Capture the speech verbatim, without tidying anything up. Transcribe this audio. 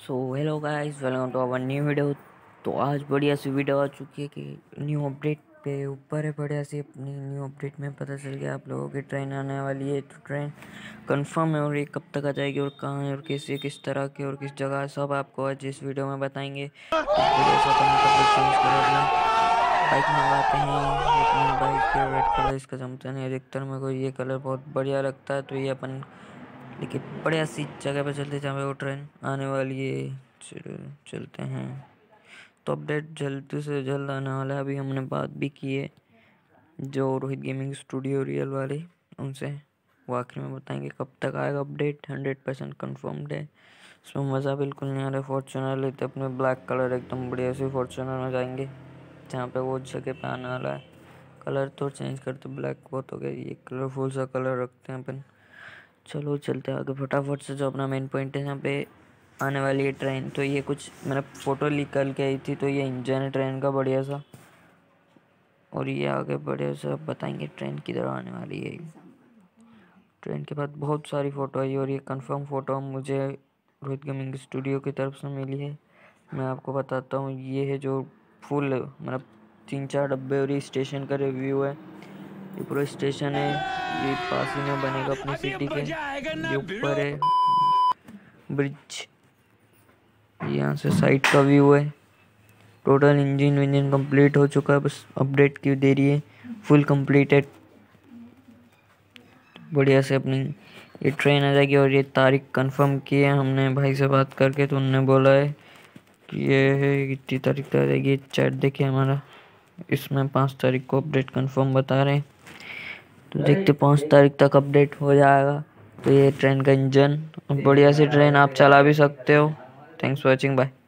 So hello guys, welcome to our new video. तो आज बढ़िया सी वीडियो आ चुकी है कि न्यू अपडेट पे ऊपर है। बढ़िया सी अपनी न्यू अपडेट में पता चल गया आप लोगों की ट्रेन आने वाली है। तो ट्रेन कंफर्म है और ये कब तक आ जाएगी और कहाँ है और कैसे किस तरह की और किस जगह, सब आपको आज इस वीडियो में बताएंगे। तो बढ़िया सा अपन कपड़े चेंज कर अपनी बाइक मंगाते हैं। अपनी बाइक के रेड कलर इसका जमता नहीं, अधिकतर मेरे को ये कलर बहुत बढ़िया लगता है। तो ये अपन लेकिन बढ़िया सी जगह पे चलते जहाँ पे वो ट्रेन आने वाली है। चल, चलते हैं। तो अपडेट जल्द से जल्द आने वाला है। अभी हमने बात भी की है जो रोहित गेमिंग स्टूडियो रियल वाले, उनसे। वो आखिर में बताएंगे कब तक आएगा अपडेट। हंड्रेड परसेंट कन्फर्म्ड है। इसमें मज़ा बिल्कुल नहीं आ रहा। फॉर्चूनर लेते अपने ब्लैक कलर एकदम बढ़िया से फॉर्चूनर में जाएंगे जहाँ पे वो जगह पे आने वाला है। कलर तो चेंज करते, ब्लैक बहुत हो गया, ये कलरफुल सा कलर रखते हैं अपन। चलो चलते हैं आगे फटाफट से। जो अपना मेन पॉइंट है, यहाँ पे आने वाली है ट्रेन। तो ये कुछ मैंने फ़ोटो निकल के आई थी। तो ये इंजन है ट्रेन का बढ़िया सा, और ये आगे बढ़िया सा बताएंगे ट्रेन किधर आने वाली है। ट्रेन के बाद बहुत सारी फ़ोटो आई और ये कंफर्म फ़ोटो मुझे रोहित गेमिंग स्टूडियो की तरफ से मिली है। मैं आपको बताता हूँ, ये है जो फुल मतलब तीन चार डब्बे और ये स्टेशन का रिव्यू है। ये पूरा स्टेशन है, ये पास ही में बनेगा अपनी सिटी के। ये ऊपर है ब्रिज, यहाँ से साइड का व्यू है। टोटल इंजन विंजन कंप्लीट हो चुका है, बस अपडेट की देरी है। Full completed. बढ़िया से अपनी ये ट्रेन आ जाएगी और ये तारीख कंफर्म की है हमने भाई से बात करके। तो उन्होंने बोला है कि ये है इतनी तारीख तक आ जाएगी। चैट देखिए हमारा, इसमें पाँच तारीख को अपडेट कंफर्म बता रहे हैं। तो देखते पाँच तारीख तक अपडेट हो जाएगा। तो ये ट्रेन का इंजन बढ़िया सी ट्रेन आप चला भी सकते हो। Thanks for watching, bye.